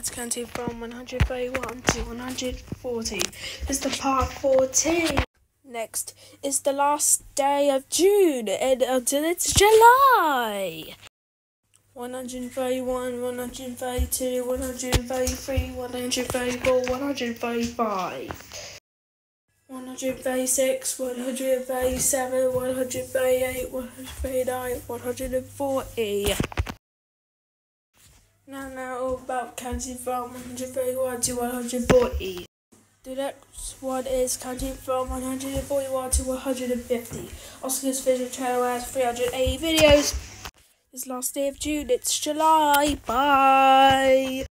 Let's counting from 131 to 140. This is the part 14. Next is the last day of June and until it's July. 131, 132, 133, 134, 135. 136, 137, 138, 139, 140. Now about counting from 131 to 140. The next one is counting from 141 to 150. Oscar's Vision channel has 380 videos. This last day of June, it's July. Bye.